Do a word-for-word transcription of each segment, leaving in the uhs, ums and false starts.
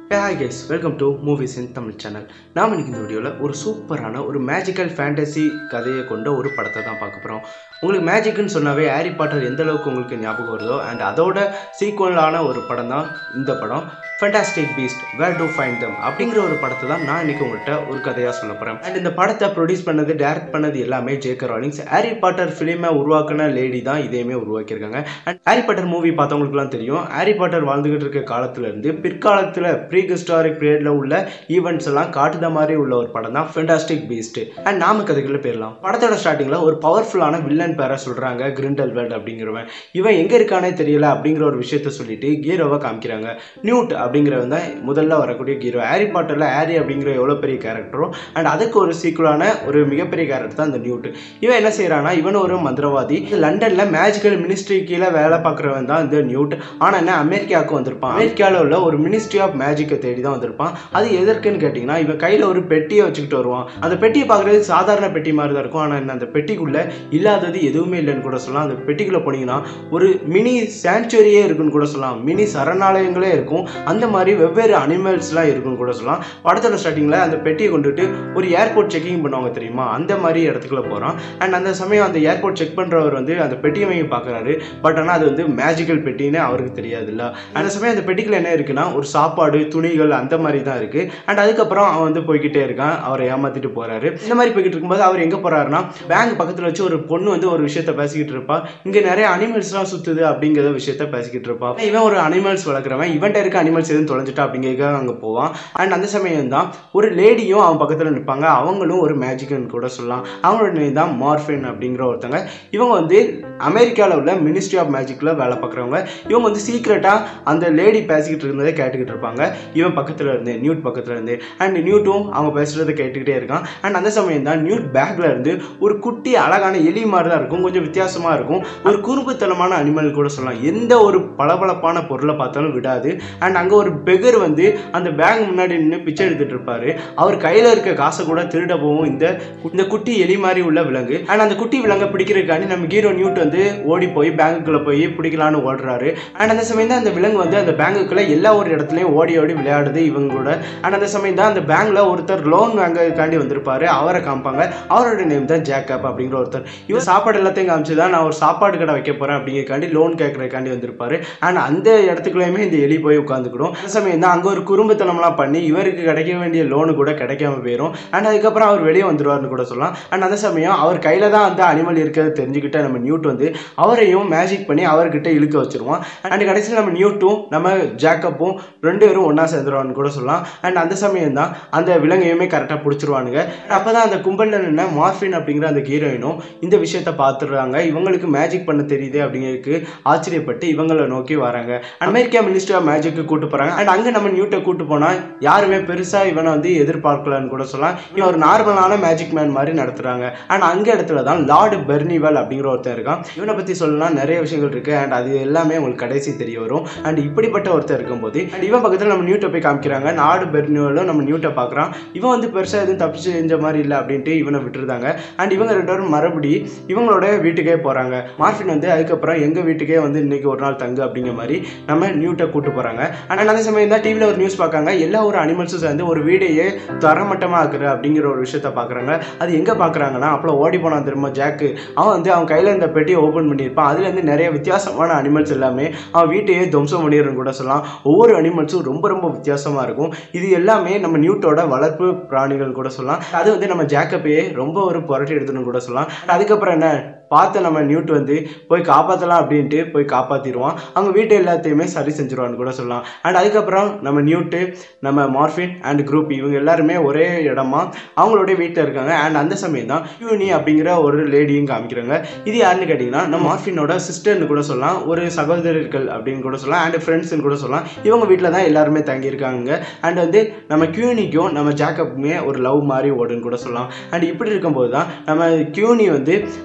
Hey hi guys, welcome to Movies in Tamil channel. நாம் இன்னைக்கு இந்த வீடியோவில் ஒரு சூப்பரான ஒரு மேஜிக்கல் ஃபேண்டசி கதையை கொண்ட ஒரு படத்தை தான் பார்க்க போகிறோம். உங்களுக்கு மேஜிக்னு சொன்னாவே ஹாரி பாட்டர் எந்த அளவுக்கு உங்களுக்கு ஞாபகம் வருதோ அண்ட் அதோட சீக்வலான ஒரு படம் தான் இந்த படம் fantastic beast where to find them அப்படிங்கிற ஒரு படத்தை தான் நான் இன்னைக்கு உங்கள்கிட்ட ஒரு கதையாக சொல்ல போகிறேன். அண்ட் இந்த படத்தை ப்ரொடியூஸ் பண்ணது டைரக்ட் பண்ணது எல்லாமே ஜேகே ராலிங்ஸ். ஹாரி பாட்டர் ஃபிலிமை உருவாக்கின லேடி தான் இதையுமே உருவாக்கியிருக்காங்க. அண்ட் ஹாரி பாட்டர் மூவி பார்த்தவங்களுக்குலாம் தெரியும், ஹாரி பாட்டர் வாழ்ந்துகிட்டு இருக்க காலத்துலேருந்து பிற்காலத்தில் ப்ரீ ஹிஸ்டாரிக் பீரியட்ல உள்ள ஈவெண்ட்ஸ் எல்லாம் காட்டுத மாதிரி உள்ள ஒரு படம் தான் ஃபேண்டாஸ்டிக் பீஸ்ட். அண்ட் நாம கதைக்குள்ள போயிடலாம். படத்தோட ஸ்டார்டிங்ல ஒரு பவர்ஃபுல்லான வில்லன் பேரை சொல்றாங்க, கிரிண்டல்வேல்ட் அப்படிங்கிறவன். இவன் எங்க இருக்கானே தெரியல அப்படிங்கிற ஒரு விஷயத்த சொல்லிட்டு ஹீரோவை காமிக்கிறாங்க. நியூட் அப்படிங்கிறவன் தான் முதல்ல வரக்கூடிய ஹீரோ. ஹாரி பாட்டர்ல ஹாரி அப்படிங்கிற எவ்வளவு பெரிய கேரக்டரோ அண்ட் அதுக்கு ஒரு சீக்குவலான ஒரு மிகப்பெரிய கேரக்டர் தான் இந்த நியூட். இவன் என்ன செய்யறானா, இவன் ஒரு மந்திரவாதி. லண்டன்ல மேஜிக்கல் மினிஸ்ட்ரி கீழே வேலை பார்க்குறவன் தான் இந்த நியூட். ஆனா என்ன, அமெரிக்காவுக்கு வந்திருப்பான். அமெரிக்காவில் உள்ள ஒரு மினிஸ்ட்ரி ஆஃப் மேஜிக்கை தேடி தான் வந்திருப்பான். அது எதற்குன்னு கேட்டிங்கன்னா, இவன் கையில் ஒரு பெட்டியை வச்சுக்கிட்டு வருவான். அந்த பெட்டியை பார்க்குறதுக்கு சாதாரண பெட்டி மாதிரி தான் இருக்கும். ஆனால் அந்த பெட்டிக்குள்ளே இல்லாதது எதுவுமே இல்லைன்னு கூட சொல்லலாம். அந்த பெட்டிக்குள்ளே போனீங்கன்னா ஒரு மினி சாங்சுவரியே இருக்குன்னு கூட சொல்லலாம், மினி சரணாலயங்களே இருக்கும். அந்த மாதிரி வெவ்வேறு அனிமல்ஸ்லாம் இருக்குன்னு கூட சொல்லலாம். படத்தோட ஸ்டார்டிங்கில் அந்த பெட்டியை கொண்டுட்டு ஒரு ஏர்போர்ட் செக்கிங் பண்ணுவாங்க தெரியுமா, அந்த மாதிரி இடத்துக்குள்ள போகிறான். அண்ட் அந்த சமயம் அந்த ஏர்போர்ட் செக் பண்ணுறவர் வந்து அந்த பெட்டியை வாங்கி பார்க்குறாரு. பட் ஆனால் அது வந்து மேஜிக்கல் பெட்டின்னு அவருக்கு தெரியாது இல்லை. அந்த சமயம் அந்த பெட்டிக்குள்ள என்ன இருக்குன்னா ஒரு சாப்பாடு, துணிகள் அந்த மாதிரி தான் இருக்கு. அண்ட் அதுக்கப்புறம் அவன் வந்து போய்கிட்டே இருக்கான், அவரை ஏமாத்திட்டு போறாரு. இந்த மாதிரி போய்கிட்டு இருக்கும்போது அவர் எங்க போறாருன்னா, பேங்க் பக்கத்துல வச்சு ஒரு பொண்ணு வந்து ஒரு விஷயத்த பேசிக்கிட்டு இருப்பா. இங்க நிறைய அனிமல்ஸ் எல்லாம் சுத்துது அப்படிங்கிற விஷயத்த பேசிக்கிட்டு இருப்பா. இவன் ஒரு அனிமல்ஸ் வளர்க்குறவன், இவன்ட்ட இருக்க அனிமல்ஸ் எதுவும் தொலைஞ்சிட்டா அப்படிங்கிறதுக்காக அங்க போவான். அண்ட் அந்த சமயம் தான் ஒரு லேடியும் அவன் பக்கத்துல நிற்பாங்க. அவங்களும் ஒரு மேஜிக்னு கூட சொல்லலாம். அவங்களோட நேம் தான் மார்ஃபின் அப்படிங்கிற ஒருத்தங்க. இவங்க வந்து அமெரிக்காவில் உள்ள மினிஸ்ட்ரி ஆஃப் மேஜிக்ல வேலை பார்க்குறவங்க. இவங்க வந்து சீக்ரெட்டா அந்த லேடி பேசிக்கிட்டு இருந்ததை கேட்டுக்கிட்டு இருப்பாங்க இவன் பக்கத்துல இருந்து, நியூட் பக்கத்துல இருந்து. அண்ட் நியூட்டும் அவங்க பேசுறதை கேட்டுக்கிட்டே இருக்கான். அண்ட் அந்த சமயம் தான் நியூட் பேக்ல இருந்து ஒரு குட்டி அழகான எலி மாதிரி தான் இருக்கும், கொஞ்சம் வித்தியாசமா இருக்கும், ஒரு குறும்புத்தனமான அனிமல் கூட சொல்லலாம். எந்த ஒரு பளபளப்பான பொருளை பார்த்தாலும் விடாது. அண்ட் அங்க ஒரு பெகர் வந்து அந்த பேக் முன்னாடி நின்று பிச்சை எடுத்துட்டு இருப்பாரு. அவர் கையில இருக்க காசை கூட திருட போகும் இந்த இந்த குட்டி எலி மாதிரி உள்ள விலங்கு. அண்ட் அந்த குட்டி விலங்கை பிடிக்கிறதுக்காண்டி நம்ம ஹீரோ நியூட் வந்து ஓடி போய் பேங்குக்குள்ள போய் பிடிக்கலான்னு ஓடுறாரு. அண்ட் அந்த சமயம் தான் அந்த விலங்கு வந்து அந்த பேங்குக்குள்ள எல்லா ஒரு இடத்துலயும் ஓடி ஓடி விளையாடுது இவங்க கூட. அண்ட் அந்த சமயம் தான் அந்த பேங்க்ல ஒருத்தர் லோன் வாங்கறதுக்காண்டி வந்திருப்பாரு, அவரை காமிப்பாங்க. அவரோட நேம் தான் ஜேக்கப் அப்படிங்கிற ஒருத்தர். இவர் சாப்பாடு எல்லாத்தையும் காமிச்சுதான் நான் ஒரு சாப்பாடு கடை வைக்க போறேன் அப்படிங்கிறக்காண்டி லோன் கேட்கறதுக்காண்டி வந்திருப்பாரு. அண்ட் அந்த இடத்துக்குள்ளயுமே இந்த எலி போய் உட்காந்துக்கிடும். அந்த சமயம் தான் அங்க ஒரு குறும்புத்தனம்லாம் பண்ணி இவருக்கு கிடைக்க வேண்டிய லோனு கூட கிடைக்காம போயிடும். அண்ட் அதுக்கப்புறம் அவர் வெளியே வந்துருவாருன்னு கூட சொல்லலாம். அண்ட் அந்த சமயம் அவர் கையில தான் அந்த அனிமல் இருக்கிறது தெரிஞ்சுக்கிட்ட நம்ம நியூட் வந்து அவரையும் மேஜிக் பண்ணி அவர்கிட்ட இழுக்க வச்சிருவான். அண்ட் கடைசியில் நம்ம நியூட்டும் நம்ம ஜேக்கப்பும் ரெண்டு பேரும் ஒன்னா சேர்ந்துருவான்னு கூட சொல்லலாம். அண்ட் அந்த சமயம் தான் அந்த விலங்கையுமே கரெக்டாக பிடிச்சிருவானுங்க. அப்பதான் அந்த கும்பல்ல நின்று மார்ஃபின் அப்படிங்கிற அந்த ஹீரோயினும் இந்த விஷயத்த பார்த்துடுறாங்க. இவங்களுக்கு மேஜிக் பண்ண தெரியுது அப்படிங்கிறதுக்கு ஆச்சரியப்பட்டு இவங்களை நோக்கி வராங்க. அமெரிக்கா மினிஸ்ட்ரி ஆஃப் மேஜிக்கு கூட்டு போறாங்க. அண்ட் அங்க நம்ம நியூட்டை கூட்டு போனா யாருமே பெருசா இவனை வந்து எதிர்பார்க்கலன்னு கூட சொல்லலாம். இவன் ஒரு நார்மலான மேஜிக் மேன் மாதிரி நடத்துறாங்க. அண்ட் அங்க இடத்துல தான் லார்டு பெர்னிவல் அப்படிங்கிற ஒருத்தர் இருக்கான். இவனை பத்தி சொல்லலாம் நிறைய விஷயங்கள் இருக்கு. அண்ட் அது எல்லாமே உங்களுக்கு கடைசி தெரிய வரும். அண்ட் இப்படிப்பட்ட ஒருத்தர் இருக்கும்போது அண்ட் இவன் பக்கத்தில் நம்ம நியூட்டை போய் காமிக்கிறாங்க. நாடு பெர்னிவலும் நம்ம நியூட்டை பார்க்குறான். இவன் வந்து பெருசாக எதுவும் தப்பு செஞ்ச மாதிரி இல்லை அப்படின்ட்டு இவனை விட்டுருந்தாங்க. அண்ட் இவங்க ரெண்டு பேரும் மறுபடி இவங்களோட வீட்டுக்கே போகிறாங்க. மார்ஃபின் வந்து அதுக்கப்புறம் எங்கள் வீட்டுக்கே வந்து இன்னைக்கு ஒரு நாள் தங்கு அப்படிங்கிற மாதிரி நம்ம நியூட்டை கூட்டு போகிறாங்க. அண்ட் அந்த சமயம் தான் டிவியில் ஒரு நியூஸ் பார்க்காங்க. எல்லா ஒரு அனிமல்ஸும் சேர்ந்து ஒரு வீடையே தரமட்டமாக ஆக்குற அப்படிங்கிற ஒரு விஷயத்த பார்க்குறாங்க. அது எங்கே பார்க்குறாங்கன்னா, அப்போ ஓடி போனான் திரும்ப ஜாக்கு. அவன் வந்து அவன் கையில் இந்த பெட்டியை ஓப்பன் பண்ணியிருப்பான். அதுலேருந்து நிறைய வித்தியாசமான அனிமல்ஸ் எல்லாமே அவன் வீட்டையே துவம்சம் பண்ணிடுன்னு கூட சொல்லலாம். ஒவ்வொரு அனிமல்ஸும் ரொம்ப ரொம்ப வித்தியாசமாக இருக்கும். இது எல்லாமே நம்ம நியூட்டோட வளர்ப்பு பிராணிகள் கூட சொல்லலாம். அது வந்து நம்ம ஜேக்கப்பையே ரொம்ப ஒரு புரட்டி எடுத்துன்னு கூட சொல்லலாம். அதுக்கப்புறம் என்ன பார்த்து நம்ம நியூட் வந்து போய் காப்பாற்றலாம் அப்படின்ட்டு போய் காப்பாற்றிடுவான். அவங்க வீட்டை எல்லாத்தையுமே சரி செஞ்சுருவான்னு கூட சொல்லலாம். அண்ட் அதுக்கப்புறம் நம்ம நியூட்டு, நம்ம மார்ஃபின் அண்ட் குரூப் இவங்க எல்லாருமே ஒரே இடமா அவங்களுடைய வீட்டில் இருக்காங்க. அண்ட் அந்த சமயம் தான் யூனி அப்படிங்கிற ஒரு லேடியும் காமிக்கிறாங்க. இது யாருன்னு கேட்டிங்கன்னா நம்ம மார்ஃபினோட சிஸ்டர்னு கூட சொல்லலாம், ஒரு சகோதரர்கள் அப்படின்னு கூட சொல்லலாம், அண்ட் ஃப்ரெண்ட்ஸ்ன்னு கூட சொல்லலாம். இவங்க வீட்டில் தான் எல்லாருமே தங்கியிருக்காங்க. அண்ட் வந்து நம்ம கியூனிக்கும் நம்ம ஜேக்கப்புமே ஒரு லவ் மாதிரி ஓடுன்னு கூட சொல்லலாம். அண்ட் இப்படி இருக்கும்போது தான் நம்ம கியூனி வந்து நம்ம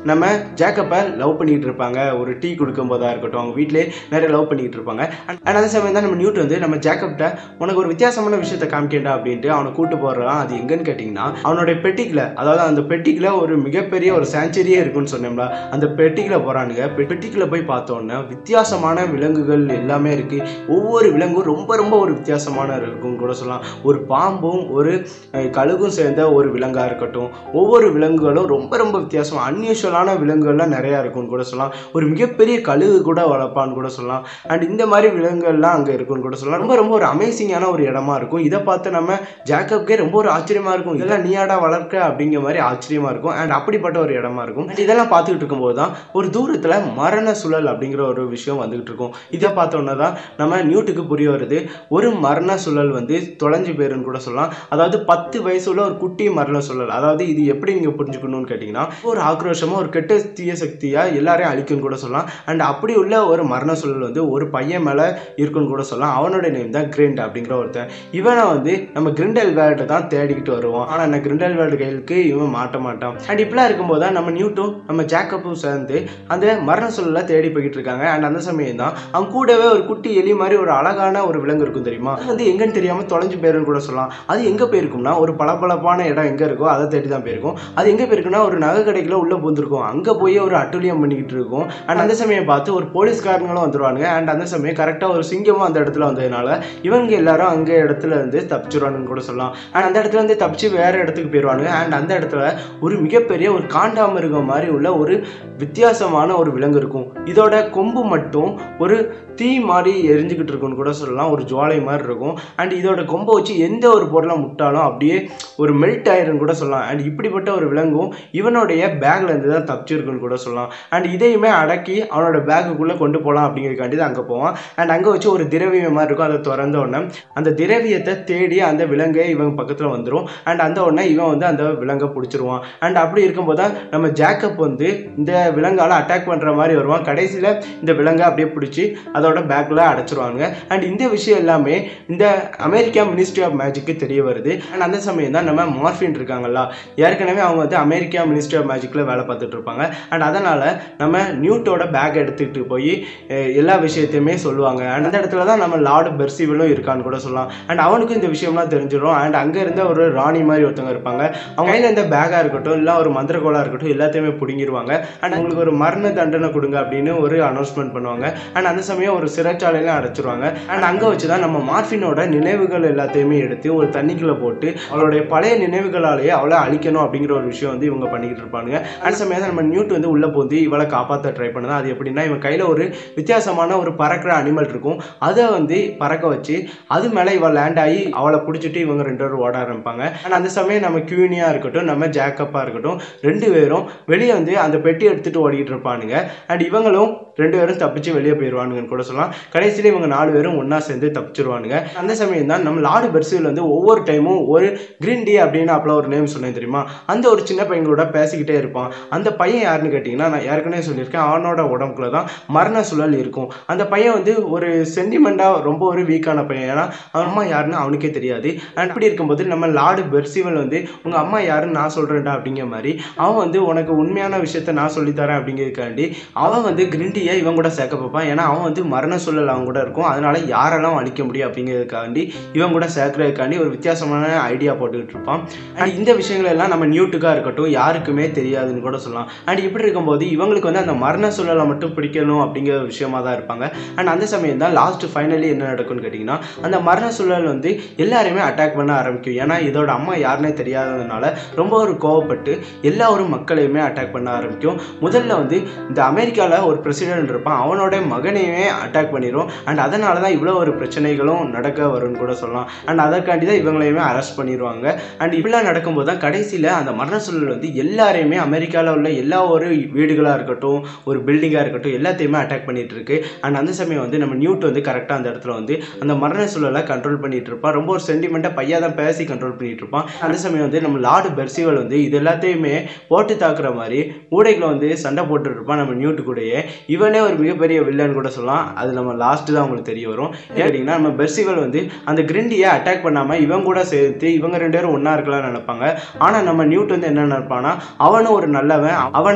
ஜேக்கப்பை லவ் பண்ணிட்டு இருப்பாங்க. ஒரு டீ கொடுக்கும் போதா இருக்கட்டும், அவங்க வீட்டிலே நிறைய லவ் பண்ணிட்டு இருப்பாங்க. அண்ட் அந்த சமயம் தான் நம்ம நியூட் வந்து நம்ம ஜேக்கப்ட உனக்கு ஒரு வித்தியாசமான விஷயத்த காமிக்கண்டா அப்படின்ட்டு அவனை கூட்டு போடுறான். அது எங்கன்னு கேட்டிங்கன்னா அவனுடைய பெட்டிக்குள்ள, அதாவது அந்த பெட்டிக்குள்ள ஒரு மிகப்பெரிய ஒரு சாங்சுரியே இருக்குன்னு சொன்னோம்ல, அந்த பெட்டிக்குள்ள போறானுங்க. பெட்டிக்குள்ள போய் பார்த்தோன்னே வித்தியாசமான விலங்குகள் எல்லாமே இருக்கு. ஒவ்வொரு விலங்கும் ரொம்ப ரொம்ப ஒரு வித்தியாசமான இருக்குன்னு கூட சொல்லலாம். ஒரு பாம்பும் ஒரு கழுகும் சேர்ந்த ஒரு விலங்கா இருக்கட்டும், ஒவ்வொரு விலங்குகளும் ரொம்ப ரொம்ப வித்தியாசம் அன்யூஷுவலான விலங்குகள்லாம் நிறையா இருக்குன்னு கூட சொல்லலாம். ஒரு மிகப்பெரிய கழுகு கூட வளர்ப்பான்னு கூட சொல்லலாம். அண்ட் இந்த மாதிரி விலங்குகள்லாம் அங்கே இருக்குன்னு கூட சொல்லலாம். ரொம்ப ரொம்ப ஒரு அமேசிங்கான ஒரு இடமா இருக்கும். இதை பார்த்து நம்ம ஜேக்கப்கே ரொம்ப ஒரு ஆச்சரியமா இருக்கும். இதெல்லாம் நீயாடா வளர்க்க அப்படிங்கிற மாதிரி ஆச்சரியமா இருக்கும். அண்ட் அப்படிப்பட்ட ஒரு இடமா இருக்கும். அண்ட் இதெல்லாம் பார்த்துக்கிட்டு இருக்கும்போது தான் ஒரு தூரத்தில் மரண சுழல் அப்படிங்கிற ஒரு விஷயம் வந்துகிட்டு இருக்கும். இதை பார்த்தோன்னே தான் நம்ம நியூட்டுக்கு புரிய வருது, ஒரு மரண சுழல் வந்து தொலைஞ்சு போயிருன்னு கூட சொல்லலாம். அதாவது பத்து வயசுல ஒரு குட்டி மரண சுழல். அதாவது இது எப்படி நீங்க புரிஞ்சுக்கணும்னு கேட்டீங்கன்னா, ஒரு ஆக்ரோஷமா ஒரு கெட்ட தீய சக்தியா எல்லாரையும் அழிக்கும்னு கூட சொல்லலாம். அண்ட் அப்படி உள்ள ஒரு மரண சுழல் வந்து ஒரு பையன் மேல இருக்குன்னு கூட சொல்லலாம். அவனோட நேம் தான் கிரிண்ட் அப்படிங்கிற ஒருத்தன். இவனை வந்து நம்ம கிரிண்டல்வேல்ட தான் தேடிக்கிட்டு வருவோம். ஆனா என்ன கிரிண்டல்வேல்டு கையிலுக்கு இவன் மாட்ட மாட்டான். அண்ட் இப்படிலாம் இருக்கும்போது தான் நம்ம நியூட்டும் நம்ம ஜேக்கப்பும் சேர்ந்து அந்த மரண சுழலை தேடி போய்கிட்டு இருக்காங்க. அண்ட் அந்த சமயம் தான் அவன் கூடவே ஒரு குட்டி எலி மாதிரி ஒரு அழகான ஒரு விலங்கு இருக்கும் தெரியுமா, அது வந்து எங்கன்னு தெரியாம தொலைஞ்சு போயிருன்னு கூட சொல்லலாம். அது எங்க போயிருக்கும்னா ஒரு பளபளப்பான இடம் எங்க இருக்கோ அதை தேடி தான் போயிருக்கும். அது எங்க போயிருக்குன்னா ஒரு நகை கடைக்குள்ள உள்ள பூந்துருக்கும். அங்க போய் ஒரு அட்டுழியம் பண்ணிக்கிட்டு இருக்கும். அண்ட் அந்த சமயம் பார்த்து ஒரு போலீஸ்காரங்களும் வந்துருவானுங்க. அண்ட் அந்த சமயம் கரெக்டா ஒரு சிங்கமும் அந்த இடத்துல வந்ததுனால இவங்க எல்லாரும் அங்க இடத்துல இருந்து தப்பிச்சிருவானுன்னு கூட சொல்லலாம். அண்ட் அந்த இடத்துல இருந்து தப்பிச்சு வேற இடத்துக்கு போயிடுவானுங்க. அண்ட் அந்த இடத்துல ஒரு மிகப்பெரிய ஒரு காண்டாமிருகம் மாதிரி உள்ள ஒரு வித்தியாசமான ஒரு விலங்கு இருக்கும். இதோட கொம்பு மட்டும் ஒரு தீ மாதிரி எரிஞ்சுக்கிட்டு இருக்குன்னு கூட சொல்லலாம். ஒரு ஜுவாலை மாதிரி இருக்கும். அண்ட் இதோட கொம்பை வச்சு எந்த ஒரு பொருளை முட்டாலும் அப்படியே ஒரு மெல்ட் ஆயிருன்னு கூட சொல்லலாம். அண்ட் இப்படிப்பட்ட ஒரு விலங்கும் இவனுடைய பேக்ல இருந்து தான் தப்பிச்சிருக்குன்னு கூட சொல்லலாம். அண்ட் இதையுமே அடக்கி அவனோட பேக்குக்குள்ள கொண்டு போகலாம் அப்படிங்கிறதுக்காண்டி தான் அங்கே போவான். அண்ட் அங்கே வச்சு ஒரு திரவியம் மாதிரி இருக்கும். அதை திறந்த உடனே அந்த திரவியத்தை தேடி அந்த விலங்கை இவன் பக்கத்தில் வந்துடும். அண்ட் அந்த உடனே இவன் வந்து அந்த விலங்கை பிடிச்சிருவான். அண்ட் அப்படி இருக்கும்போது தான் நம்ம ஜேக்கப் வந்து இந்த விலங்கால அட்டாக் பண்ற மாதிரி வருவான். கடைசியில் இந்த விலங்கை அப்படியே பிடிச்சி அதோட பேக்ல அடைச்சிருவாங்க. அண்ட் இந்த விஷயம் எல்லாமே இந்த அமெரிக்கா மினிஸ்ட்ரி ஆஃப் மேஜிக்கு தெரிய வருது. அண்ட் அந்த சமயம் தான் நம்ம மார்ஃபின் இருக்காங்களா, ஏற்கனவே அவங்க வந்து அமெரிக்கா மினிஸ்ட்ரி ஆஃப் மேஜிக்ல வேலை பார்த்துட்டு இருப்பாங்க. அண்ட் அதனால நம்ம நியூட்டோட பேக் எடுத்துக்கிட்டு போய் எல்லா விஷயத்தையுமே சொல்லுவாங்க. அண்ட் அந்த இடத்துல தான் நம்ம லார்டு பெர்சிவலும் இருக்கான்னு கூட சொல்லலாம். அண்ட் அவனுக்கும் இந்த விஷயம்லாம் தெரிஞ்சிடும். அண்ட் அங்கே இருந்த ஒரு ராணி மாதிரி ஒருத்தவங்க இருப்பாங்க. அவங்க கையில் இருந்த பேக்காக இருக்கட்டும் இல்லை ஒரு மந்திரகோலா இருக்கட்டும் எல்லாத்தையுமே பிடுங்கிடுவாங்க. அண்ட் அவங்களுக்கு ஒரு மரண தண்டனை கொடுங்க அப்படின்னு ஒரு அனௌன்ஸ்மெண்ட் பண்ணுவாங்க. அண்ட் அந்த சமயம் ஒரு சிறைச்சாலையில அடைச்சிருவாங்க. அண்ட் அங்கே வச்சு தான் நம்ம மார்ஃபினோட நினைவுகள் எல்லாத்தையுமே எடுத்து ஒரு தண்ணிக்குள்ள போட்டு அவளுடைய பழைய நினைவுகளாலேயே அவளை அழிக்கணும் அப்படிங்கிற ஒரு விஷயம் வந்து இவங்க பண்ணிக்கிட்டு இருப்பாங்க. அந்த சமயம் நம்ம நியூட் வந்து உள்ள போந்து இவளை காப்பாற்ற ட்ரை பண்ணதான். அது எப்படின்னா இவன் கையில ஒரு வித்தியாசமான ஒரு பறக்கிற அனிமல் இருக்கும். அதை வந்து பறக்க வச்சு அது மேலே இவள் லேண்ட் ஆகி அவளை பிடிச்சிட்டு இவங்க ரெண்டு பேரும் ஓட ஆரம்பிப்பாங்க. அண்ட் அந்த சமயம் நம்ம கியூனியா இருக்கட்டும் நம்ம ஜேக்கப்பா இருக்கட்டும் ரெண்டு பேரும் வெளியே வந்து அந்த பெட்டி எடுத்துட்டு ஓடிக்கிட்டு இருப்பானுங்க. அண்ட் இவங்களும் ரெண்டு பேரும் தப்பிச்சு வெளியே போயிடுவானுங்கன்னு கூட சொல்லலாம். கடைசியில் இவங்க நாலு பேரும் ஒன்னா சேர்ந்து தப்பிச்சிருவானுங்க. அந்த சமயம் தான் நம்ம லார்டு பெர்சிவல் வந்து ஒவ்வொரு டைமும் ஒரு கிரீன் டீ அப்படின்னு அப்பல ஒரு நேம் சொன்னேன் தெரியுமா, அந்த ஒரு சின்ன பையனோட பேசிக்கிட்டே இருப்பான். அந்த பையன் யாருன்னு கேட்டிங்கன்னா நான் ஏற்கனவே சொல்லியிருக்கேன், அவனோட உடம்புக்குள்ள தான் மரண சுழல் இருக்கும். அந்த பையன் வந்து ஒரு சென்டிமெண்ட்டாக ரொம்ப ஒரு வீக்கான பையன். ஏன்னா அவன் அம்மா யாருன்னு அவனுக்கே தெரியாது. அண்ட் அப்படி இருக்கும்போது நம்ம லார்டு பெர்சிவல் வந்து உங்கள் அம்மா யாருன்னு நான் சொல்கிறேன்டா அப்படிங்கிற மாதிரி அவன் வந்து உனக்கு உண்மையான விஷயத்த நான் சொல்லித்தரேன் அப்படிங்கிறதுக்காண்டி அவன் வந்து கிரீன் டீயை இவன் கூட சேர்க்க பார்ப்பான். ஏன்னா அவன் வந்து மரண சூழல் அவன் கூட இருக்கும். அதனால யாரெல்லாம் அழிக்க முடியும் அப்படிங்கிறதுக்காண்டி இவன் கூட சேர்க்கறதுக்காண்டி ஒரு வித்தியாசமான ஐடியா போட்டுக்கிட்டு இருப்பான். அண்ட் இந்த விஷயங்கள் எல்லாம் நம்ம நியூட்டுக்காக இருக்கட்டும் யாருக்குமே தெரியாதுன்னு கூட சொல்லலாம். அண்ட் இப்படி இருக்கும்போது இவங்களுக்கு வந்து அந்த மரண சூழலை மட்டும் பிடிக்கணும் அப்படிங்கிற விஷயமா தான் இருப்பாங்க. அண்ட் அந்த சமயம் தான் லாஸ்ட் ஃபைனலி என்ன நடக்கும்னு கேட்டிங்கன்னா அந்த மரண சூழல் வந்து எல்லாருமே அட்டாக் பண்ண ஆரம்பிக்கும். ஏன்னா இதோட அம்மா யாருன்னே தெரியாததுனால ரொம்ப ஒரு கோவப்பட்டு எல்லா ஒரு மக்களையுமே அட்டாக் பண்ண ஆரம்பிக்கும். முதல்ல வந்து இந்த அமெரிக்காவில் ஒரு பிரசிடென்ட் இருப்பான், அவனோட மகனையுமே அட்டாக் பண்ணிடும். அண்ட் அதனால தான் இவ்வளோ ஒரு பிரச்சனைகளும் நடக்க வரும்னு கூட சொல்லலாம். அண்ட் அதற்காண்டி தான் இவங்களையுமே அரெஸ்ட் பண்ணிடுவாங்க. அண்ட் இப்படிலாம் நடக்கும்போது தான் கடைசியில் அந்த மரண சூழல் வந்து எல்லாரையுமே அமெரிக்காவில் உள்ள எல்லா ஒரு வீடுகளாக இருக்கட்டும் ஒரு பில்டிங்காக இருக்கட்டும் எல்லாத்தையுமே அட்டாக் பண்ணிட்டு இருக்கு. அண்ட் அந்த சமயம் வந்து நம்ம நியூட் வந்து கரெக்டாக அந்த இடத்துல வந்து அந்த மரண சூழலை கண்ட்ரோல் பண்ணிட்டு இருப்பான். ரொம்ப ஒரு சென்டிமெண்ட்டாக பையா தான் பேசி கண்ட்ரோல் பண்ணிட்டு இருப்பான். அந்த சமயம் வந்து நம்ம லார்டு பெர்சிவல் வந்து இது எல்லாத்தையுமே போட்டு தாக்குற மாதிரி ஊடைகளை வந்து சண்டை போட்டு இருப்பான் நம்ம நியூட்டு கூடயே. இவனே ஒரு மிகப்பெரிய வில்லன் கூட சொல்லலாம். அது நம்ம லாஸ்ட் தான் உங்களுக்கு தெரிய வரும். கேட்டிங்கன்னா நம்ம பெர்சிவல் வந்து அந்த கிரிண்டியை அட்டாக் பண்ணாமல் இவங்க கூட சேர்த்து இவங்க ரெண்டு பேரும் ஒன்றா இருக்கலாம்னு நினைப்பாங்க. ஆனால் நம்ம நியூட் வந்து என்ன நினைப்பானா அவனும் ஒரு நல்லவன், அவனை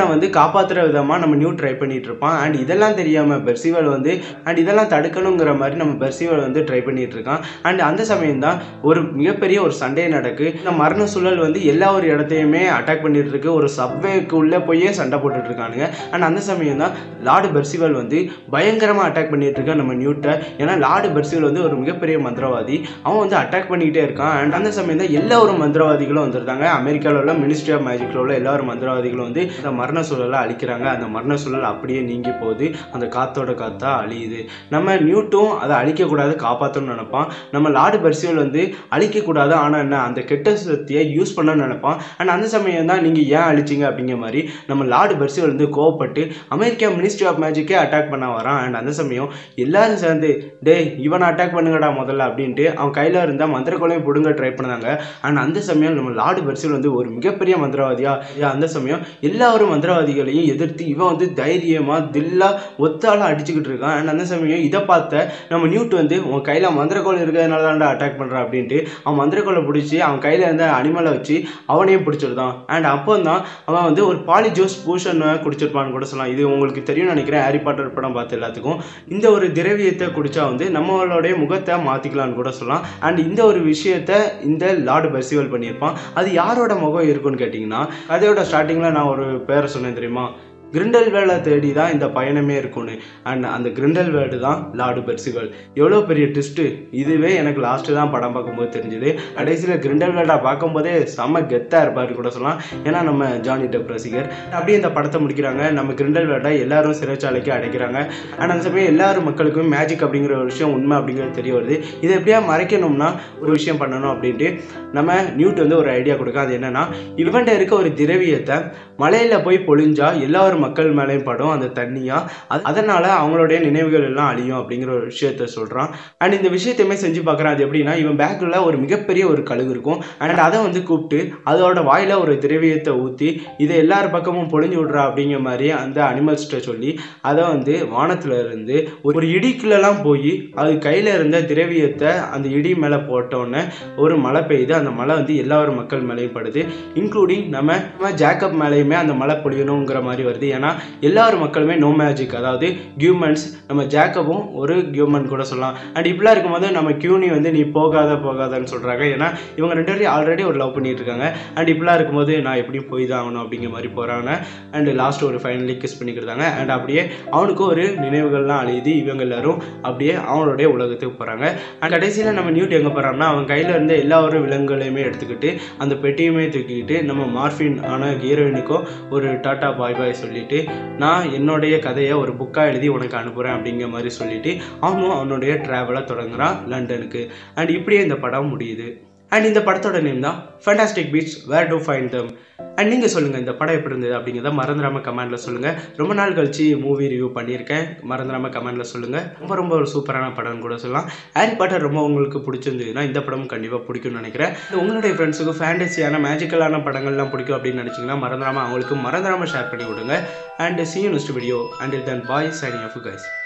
பெர்சிவலை வந்து காப்பாற்றுற விதமாக நம்ம நியூ ட்ரை பண்ணிட்டு இருப்பான். அண்ட் இதெல்லாம் தெரியாமல் பெர்சிவல் வந்து அண்ட் இதெல்லாம் தடுக்கணுங்கிற மாதிரி நம்ம பெர்சிவல் வந்து ட்ரை பண்ணிட்டு இருக்கான். அண்ட் அந்த சமயம் தான் ஒரு மிகப்பெரிய ஒரு சண்டை நடக்கு. இந்த மரண சூழல் வந்து எல்லா ஒரு இடத்தையுமே அட்டாக் பண்ணிட்டு இருக்கு. ஒரு சப்வேக்கு உள்ளே போயே சண்டை போட்டுட்டு இருக்கானுங்க. அண்ட் அந்த சமயம் தான் லார்டு பெர்சிவல் வந்து பயங்கரமாக அட்டாக் பண்ணிட்டு இருக்கான் நம்ம நியூட்டை. ஏன்னா லார்டு பெர்சிவல் வந்து ஒரு மிகப்பெரிய மந்திரவாதி. அவன் வந்து அட்டாக் பண்ணிக்கிட்டே இருக்கான். அண்ட் அந்த சமயம் தான் எல்லா ஒரு மந்திரவாதிகளும் வந்துருந்தாங்க. அமெரிக்காவில் உள்ள மினிஸ்ட்ரி ஆஃப் மேஜிக்கில் உள்ள எல்லா ஒரு மந்திரவாதிகளும் வந்து அந்த மரண சூழலை அழிக்கிறாங்க. அந்த மரண சூழல் அப்படியே நீங்கி போகுது. அந்த காத்தோட காத்தா அழியுது. நம்ம நியூட்டும் அதை அழிக்கக்கூடாது, காப்பாற்றணும்னு நினைப்பான். நம்ம லார்டு பெர்சிவல் வந்து அழிக்கக்கூடாது, ஆனால் என்ன அந்த கெட்ட சக்தியை யூஸ் பண்ணணும்னு நினைப்பான். அண்ட் அந்த சமயம் தான் நீங்கள் ஏன் அழிச்சிங்க அப்படிங்கிற மாதிரி நம்ம லார்டு பெர்சிவல் வந்து கோவப்பட்டு அமெரிக்கா மினிஸ்ட்ரி ஆஃப் மேஜிக்கே அட்டாக் பண்ண வரான். அண்ட் அந்த சமயம் எல்லாரும் சேர்ந்து டே இவனை அட்டாக் பண்ணுங்கடா முதல்ல அப்படின்ட்டு அவன் கையில் இருந்த மந்திரக்கோளையும் பிடுங்க ட்ரை பண்ணாங்க. அண்ட் அந்த சமயம் நம்ம லார்டு பெர்சிவல் வந்து ஒரு மிகப்பெரிய மந்திரவாதியா அந்த சமயம் எல்லாரும் மந்திரவாதிகளையும் எதிர்த்து இவன் வந்து தைரியமா தில்லா ஒத்தால அடிச்சுக்கிட்டு இருக்கான். அண்ட் அந்த சமயம் இதை பார்த்த நம்ம நியூட் வந்து உன் கையில் மந்திரக்கோள் இருக்கிறதுனால தான்டா அட்டாக் பண்ணுறான் அப்படின்ட்டு அவன் மந்திரக்கோளை பிடிச்சி அவன் கையில் இருந்த அனிமலை வச்சு அவனையும் பிடிச்சிருந்தான். அண்ட் அப்போ தான் அவன் வந்து ஒரு பாலிஜோஸ் பூஷன் குடிச்சிருப்பான்னு கூட சொல்லலாம். இது உங்களுக்கு தெரியும்னு நினைக்கிறேன். ஹாரி பாட்டர் படம் பார்த்து எல்லாத்துக்கும் இந்த ஒரு திரவியத்தை குடிச்சா வந்து நம்மளுடைய முகத்தை மாற்றிக்கலான்னு கூட சொல்லலாம். அண்ட் இந்த ஒரு விஷயத்த இந்த லார்டு பெர்சிவல் பண்ணியிருப்பான். அது யாரோட முகம் இருக்குன்னு கேட்டிங்கன்னா அதோட ஸ்டார்டிங்கில் நான் ஒரு பேரை சொன்னேன் தெரியுமா, கிரிண்டல்வேலை தேடி தான் இந்த பயணமே இருக்கும்னு. அண்ட் அந்த கிரிண்டல்வேல்டு தான் லார்டு பெர்சிவல். எவ்வளோ பெரிய ட்விஸ்ட்டு. இதுவே எனக்கு லாஸ்ட்டு தான் படம் பார்க்கும்போது தெரிஞ்சுது. கடைசியில் கிரிண்டல்வேல்டா பார்க்கும்போதே செம்ம கெத்தாக இருப்பார் கூட சொல்லலாம். ஏன்னா நம்ம ஜானி டெப் ரசிகர். அப்படியே இந்த படத்தை முடிக்கிறாங்க. நம்ம கிரிண்டல்வேல்டை எல்லாரும் சிறைச்சாலைக்கு அடைக்கிறாங்க. அண்ட் அந்த சமயம் எல்லாரும் மக்களுக்கும் மேஜிக் அப்படிங்கிற ஒரு விஷயம் உண்மை அப்படிங்கிறது தெரிய வருது. இதை எப்படியா மறைக்கணும்னா ஒரு விஷயம் பண்ணணும் அப்படின்ட்டு நம்ம நியூட் வந்து ஒரு ஐடியா கொடுக்க. அது என்னன்னா இவன்ட்ட இருக்க ஒரு திரவியத்தை மலையில் போய் பொழிஞ்சா எல்லாரும் மக்கள் மேலேயும் படும் அந்த தண்ணியா, அதனால அவங்களுடைய நினைவுகள் எல்லாம் அழியும் அப்படிங்கிற ஒரு விஷயத்த சொல்றான். அண்ட் இந்த விஷயத்தையுமே செஞ்சு பார்க்குறான். அது எப்படின்னா இவன் பேக்கில் ஒரு மிகப்பெரிய ஒரு கழுகு இருக்கும். அண்ட் அதை வந்து கூப்பிட்டு அதோட வாயில ஒரு திரவியத்தை ஊற்றி இதை எல்லார் பக்கமும் பொழிஞ்சு விட்றா அப்படிங்கிற மாதிரி அந்த அனிமல்ஸ்கிட்ட சொல்லி அதை வந்து வானத்துல இருந்து ஒரு இடிக்குள்ளெல்லாம் போய் அது கையில் இருந்த திரவியத்தை அந்த இடி மேலே போட்டோன்னே ஒரு மழை பெய்யுது. அந்த மழை வந்து எல்லாரும் மக்கள் மேலேயும் படுது, இன்க்ளூடிங் நம்ம ஜேக்கப் மேலேயுமே அந்த மழை பொழியணுங்கிற மாதிரி வருது. ஏன்னா எல்லாரும் மக்களுமே நோ மேஜிக், அதாவது ஹியூமன்ஸ். நம்ம ஜேக்கபும் ஒரு ஹியூமன் கூட சொல்லலாம். அண்ட் இப்படிலாம் இருக்கும்போது நம்ம கியூனி வந்து நீ போகாத போகாதன்னு சொல்கிறாங்க. ஏன்னா இவங்க ரெண்டு பேரும் ஆல்ரெடி ஒரு லவ் பண்ணிட்டு இருக்காங்க. அண்ட் இப்படிலாம் இருக்கும்போது நான் எப்படியும் போய் தான் ஆகணும் அப்படிங்கிற மாதிரி போகிறாங்க. அண்ட் லாஸ்ட் ஒரு ஃபைனலி கிஸ் பண்ணிக்கிட்டாங்க. அண்ட் அப்படியே அவனுக்கும் ஒரு நினைவுகள்லாம் அழியுது. இவங்க எல்லாரும் அப்படியே அவனுடைய உலகத்துக்கு போகிறாங்க. அண்ட் கடைசியில் நம்ம நியூட் எங்கே போகிறான்னா அவன் கையில் இருந்த எல்லா ஒரு விலங்குகளையுமே எடுத்துக்கிட்டு அந்த பெட்டியுமே தூக்கிக்கிட்டு நம்ம மார்ஃபின் ஆன ஹீரோயினுக்கும் ஒரு டாட்டா பாய் பாய் சொல்லிட்டு நான் என்னுடைய கதையை ஒரு புக்காக எழுதி உனக்கு அனுப்புகிறேன் அப்படிங்கிற மாதிரி சொல்லிட்டு அவனும் அவனுடைய ட்ராவலை தொடங்குறான் லண்டனுக்கு. அண்ட் இப்படியே இந்த படம் முடியுது. அண்ட் இந்த படத்தோட நேம் தான் fantastic beasts where to find them. And நீங்கள் சொல்லுங்கள் இந்த படம் எப்படி இருந்தது அப்படிங்கிறத மறந்துடாமல் கமெண்டில் சொல்லுங்கள். ரொம்ப நாள் கழிச்சு மூவி ரிவ்யூ பண்ணியிருக்கேன், மறந்துடாமல் கமெண்டில் சொல்லுங்கள். ரொம்ப ரொம்ப ஒரு சூப்பரான படம்னு கூட சொல்லலாம். ஹாரி பாட்டர் ரொம்ப உங்களுக்கு பிடிச்சிருந்ததுன்னா இந்த படம் கண்டிப்பாக பிடிக்கும்னு நினைக்கிறேன். உங்களுடைய ஃப்ரெண்ட்ஸுக்கு ஃபேண்டசியான மேஜிக்கலான படங்கள்லாம் பிடிக்கும் அப்படின்னு நினச்சிங்கன்னா மறந்துடாமல் அவங்களுக்கு மறந்துடாமல் ஷேர் பண்ணி விடுங்க. And see you next video. Until then, bye, signing off you guys.